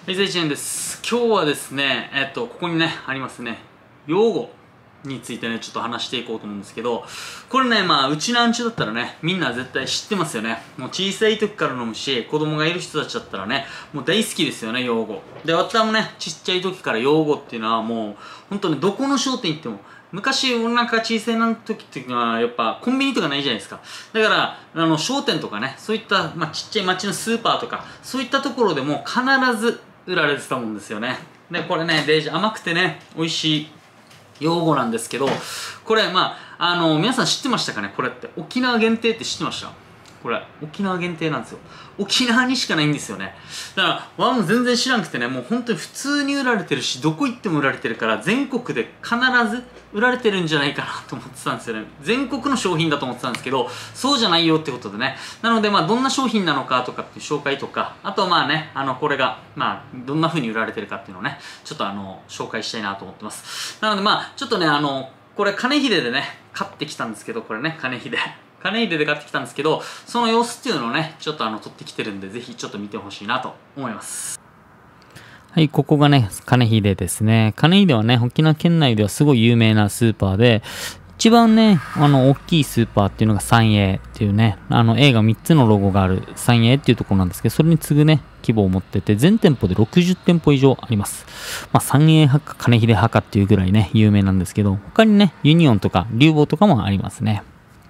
はい、1年です。今日はですね、ここにね、ありますね、用語についてね、ちょっと話していこうと思うんですけど、これね、うちなんちゅだったらね、みんな絶対知ってますよね。もう小さい時から飲むし、子供がいる人たちだったらね、もう大好きですよね、用語。で、私もね、ちっちゃい時から用語っていうのはもう、本当にどこの商店行っても、昔、俺なんか小さい時っていうのは、やっぱコンビニとかないじゃないですか。だから、商店とかね、そういった、ちっちゃい町のスーパーとか、そういったところでも必ず売られてたもんですよね。で、これね、デージ甘くてね、美味しい用語なんですけど、これ、皆さん知ってましたかね？これって。沖縄限定って知ってました？これ、沖縄限定なんですよ。沖縄にしかないんですよね。だから、ワンも全然知らんくてね、もう本当に普通に売られてるし、どこ行っても売られてるから、全国で必ず売られてるんじゃないかなと思ってたんですよね。全国の商品だと思ってたんですけど、そうじゃないよってことでね。なので、どんな商品なのかとかっていう紹介とか、あとこれが、どんな風に売られてるかっていうのをね、ちょっと紹介したいなと思ってます。なので、ちょっとね、これ、金秀でね、買ってきたんですけど、これね、金秀で買ってきたんですけど、その様子っていうのをね、ちょっと撮ってきてるんで、ぜひちょっと見てほしいなと思います。 はい、ここがね、金秀ですね。金秀はね、沖縄県内ではすごい有名なスーパーで、一番ね、大きいスーパーっていうのが三栄っていうね、映画3つのロゴがある三栄っていうところなんですけど、それに次ぐね、規模を持ってて、全店舗で60店舗以上あります。三栄派か金秀派かっていうぐらいね、有名なんですけど、他にね、ユニオンとか流房とかもありますね。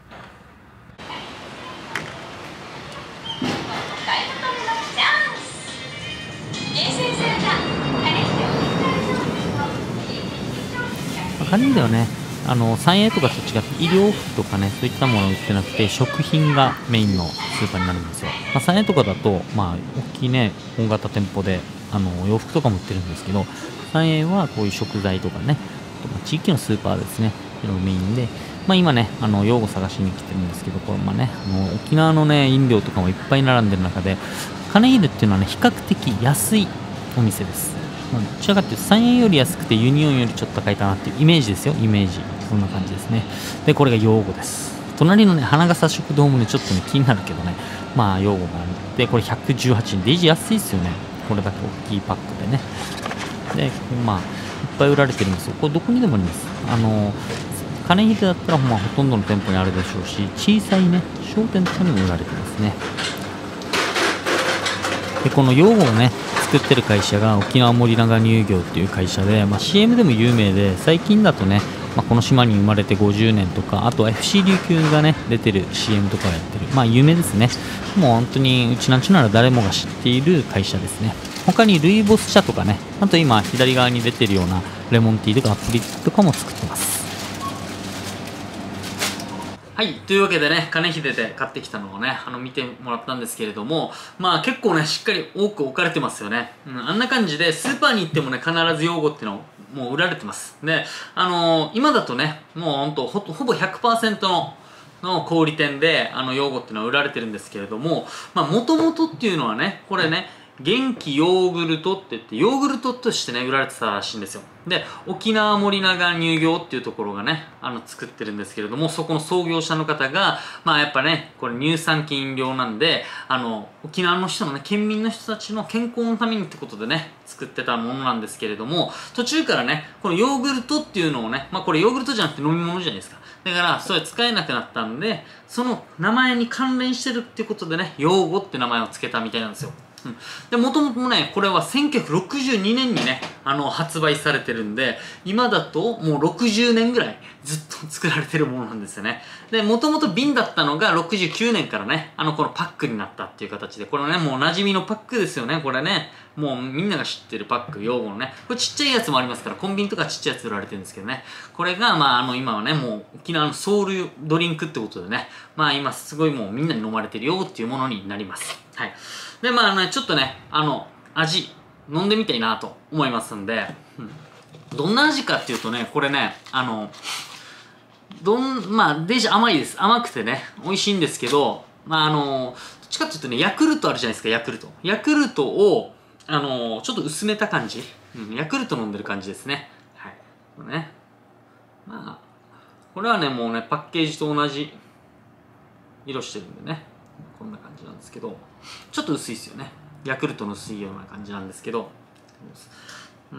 金秀はね、三栄とかと違って医療服とかね、そういったものを売ってなくて、食品がメインのスーパーになるんですよ。三栄とかだと、大きいね、大型店舗で、洋服とかも売ってるんですけど、三栄はこういう食材とかね、あと地域のスーパーですね、っていうのがメインで、今ね、用語探しに来てるんですけど、これ沖縄のね、飲料とかもいっぱい並んでる中で、金秀っていうのはね、比較的安いお店です。どちらかというと3円より安くてユニオンよりちょっと高いかなっていうイメージですよ、イメージ。そんな感じですね。で、これが用語です。隣のね、花笠食堂もね、ちょっとね、気になるけどね、用語があって、これ118円。デイジー安いですよね。これだけ大きいパックでね。で、いっぱい売られてるんですよ。これどこにでもあります。金秀だったらほとんどの店舗にあるでしょうし、小さいね、商店とかにも売られてますね。で、この用語をね、作ってる会社が沖縄森永乳業っていう会社で、CM でも有名で、最近だとね、この島に生まれて50年とか、あとは FC 琉球がね、出てる CM とかをやってる。有名ですね。もう本当に、うちなんちゅなら誰もが知っている会社ですね。他にルイボス茶とかね、あと今左側に出てるようなレモンティーとかアプリとかも作ってます。 はい。というわけでね、金秀で買ってきたのをね、見てもらったんですけれども、結構ね、しっかり多く置かれてますよね。あんな感じで、スーパーに行ってもね、必ず用語っていうのをもう売られてます。で、今だとね、もうほぼ 100% の小売店で、用語っていうのは売られてるんですけれども、もともとっていうのはね、これね、元気ヨーグルトって言って、ヨーグルトとしてね、売られてたらしいんですよ。で、沖縄森永乳業っていうところがね、作ってるんですけれども、そこの創業者の方が、やっぱね、これ乳酸菌飲料なんで、沖縄の人のね、県民の人たちの健康のためにってことでね、作ってたものなんですけれども、途中からね、このヨーグルトっていうのをね、これヨーグルトじゃなくて飲み物じゃないですか。だから、それ使えなくなったんで、その名前に関連してるってことでね、ヨーゴって名前を付けたみたいなんですよ。で、もともとね、これは1962年にね、発売されてるんで、今だともう60年ぐらいずっと作られてるものなんですよね。で、もともと瓶だったのが69年からね、このパックになったっていう形で、これね、もう馴染みのパックですよね、これね。もうみんなが知ってるパック、用語のね。これちっちゃいやつもありますから、コンビニとかちっちゃいやつ売られてるんですけどね。これが、今はね、もう沖縄のソウルドリンクってことでね、今すごいもうみんなに飲まれてるよっていうものになります。はい。で、ちょっとね、味、飲んでみたいなと思いますんで、どんな味かっていうとね、これね、デージ甘いです。甘くてね、美味しいんですけど、どっちかっていうとね、ヤクルトあるじゃないですか、ヤクルト。ヤクルトを、ちょっと薄めた感じ。ヤクルト飲んでる感じですね。はい。これね。これはね、もうね、パッケージと同じ色してるんでね。こんな感じなんですけど、ちょっと薄いですよね。ヤクルトの薄いような感じなんですけど、 思います。うん。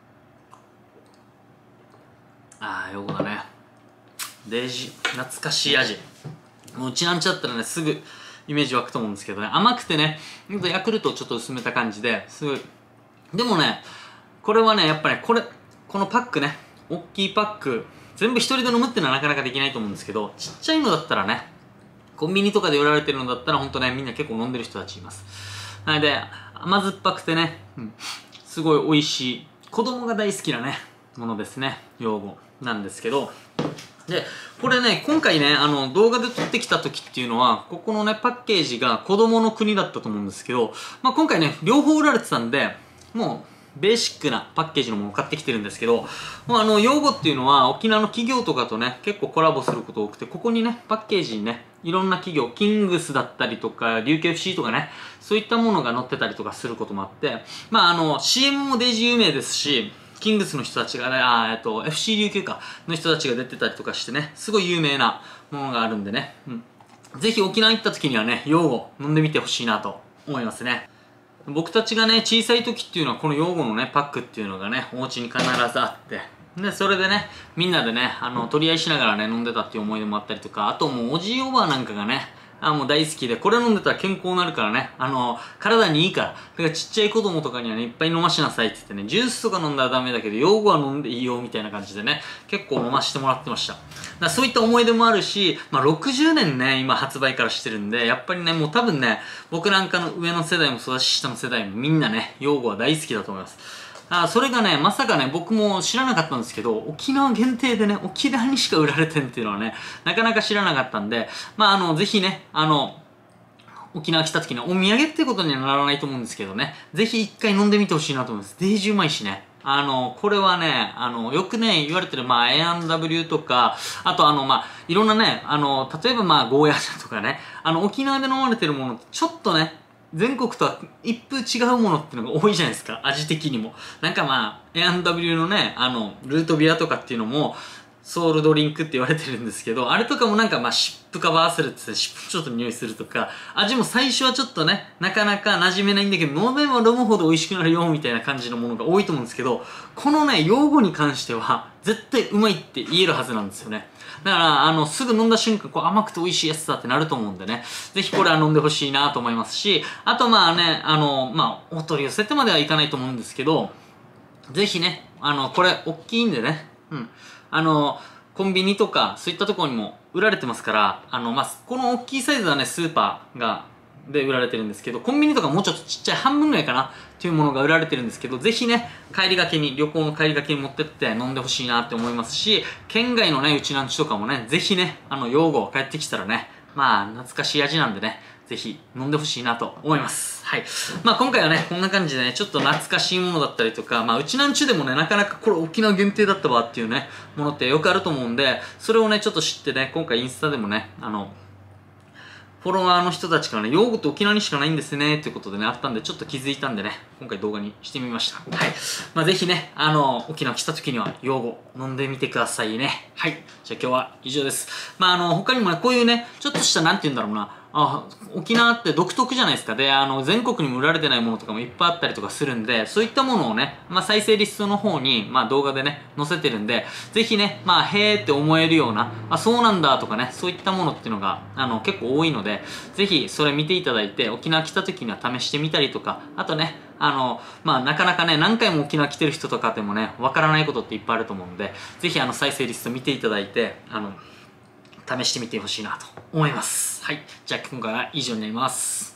ああ、ヨーゴだね。デイジー、懐かしい味。もううちなんちゃったらね、すぐイメージ湧くと思うんですけどね、甘くてね、ヤクルトをちょっと薄めた感じですごい。でもね、これはね、やっぱね、このパックね、大きいパック、全部一人で飲むっていうのはなかなかできないと思うんですけど、ちっちゃいのだったらね、コンビニとかで売られてるのだったら、ほんとね、みんな結構飲んでる人たちいます。なので、甘酸っぱくてね、すごい美味しい、子供が大好きなね、ものですね、用語なんですけど、で、これね、今回ね、動画で撮ってきた時っていうのは、ここのね、パッケージが子供の国だったと思うんですけど、まあ今回ね、両方売られてたんで、もう、ベーシックなパッケージのものを買ってきてるんですけど、もう用語っていうのは沖縄の企業とかとね、結構コラボすること多くて、ここにね、パッケージにね、いろんな企業、キングスだったりとか、琉球 FC とかね、そういったものが載ってたりとかすることもあって、まあCM もデイジー有名ですし、キングスの人たちがね、FC 琉球か、の人たちが出てたりとかしてね、すごい有名なものがあるんでね、ぜひ沖縄行った時にはね、用語飲んでみてほしいなと思いますね。僕たちがね、小さい時っていうのはこの用語のね、パックっていうのがね、お家に必ずあって、で、それでね、みんなでね、取り合いしながらね、飲んでたっていう思い出もあったりとか、あともうおじいおばあなんかがね、もう大好きで、これ飲んでたら健康になるからね、体にいいから。だからちっちゃい子供とかにはね、いっぱい飲ましなさいって言ってね、ジュースとか飲んだらダメだけど、用語は飲んでいいよみたいな感じでね、結構飲ましてもらってました。だからそういった思い出もあるし、まあ60年ね、今発売からしてるんで、やっぱりね、もう多分ね、僕なんかの上の世代もそうだし、下の世代もみんなね、用語は大好きだと思います。それがね、まさかね、僕も知らなかったんですけど、沖縄限定でね、沖縄にしか売られてんっていうのはね、なかなか知らなかったんで、まあぜひね、沖縄来た時にお土産ってことにはならないと思うんですけどね、ぜひ一回飲んでみてほしいなと思います。デージうまいしね。これはね、よくね、言われてる、まあ、A&W とか、あとまあ、いろんなね、例えばまあ、ゴーヤ茶とかね、沖縄で飲まれてるものってちょっとね、全国とは一風違うものっていうのが多いじゃないですか、味的にも。なんかまあ、A&W のね、ルートビアとかっていうのも、ソウルドリンクって言われてるんですけど、あれとかもなんかまあ湿布カバーするって言って湿布ちょっと匂いするとか、味も最初はちょっとね、なかなか馴染めないんだけど、飲めば飲むほど美味しくなるよみたいな感じのものが多いと思うんですけど、このね、用語に関しては絶対うまいって言えるはずなんですよね。だからすぐ飲んだ瞬間こう甘くて美味しいやつだってなると思うんでね、ぜひこれは飲んでほしいなと思いますし、あとまあね、まあお取り寄せてまではいかないと思うんですけど、ぜひね、これ大きいんでね、コンビニとかそういったところにも売られてますから、まあ、この大きいサイズはね、スーパーで売られてるんですけど、コンビニとかもうちょっとちっちゃい半分ぐらいかなっていうものが売られてるんですけど、ぜひね、旅行の帰りがけに持ってって飲んでほしいなって思いますし、県外のね、うちなんちとかもね、ぜひね、用語帰ってきたらね、まあ、懐かしい味なんでね、ぜひ飲んでほしいなと思います。はい。まあ今回はね、こんな感じでね、ちょっと懐かしいものだったりとか、まあうちなんちゅでもね、なかなかこれ沖縄限定だったわっていうね、ものってよくあると思うんで、それをね、ちょっと知ってね、今回インスタでもね、フォロワーの人たちからね、用語って沖縄にしかないんですね、ということでね、あったんで、ちょっと気づいたんでね、今回動画にしてみました。はい。まあぜひね、沖縄来た時には、用語飲んでみてくださいね。はい。じゃあ今日は以上です。まあ他にもね、こういうね、ちょっとしたなんて言うんだろうな、沖縄って独特じゃないですか。で、全国にも売られてないものとかもいっぱいあったりとかするんで、そういったものをね、まあ、再生リストの方に、まあ、動画でね、載せてるんで、ぜひね、まあ、へーって思えるような、そうなんだとかね、そういったものっていうのが、結構多いので、ぜひそれ見ていただいて、沖縄来た時には試してみたりとか、あとね、まあ、なかなかね、何回も沖縄来てる人とかでもね、わからないことっていっぱいあると思うんで、ぜひ再生リスト見ていただいて、試してみてほしいなと思います。はい。じゃあ今回は以上になります。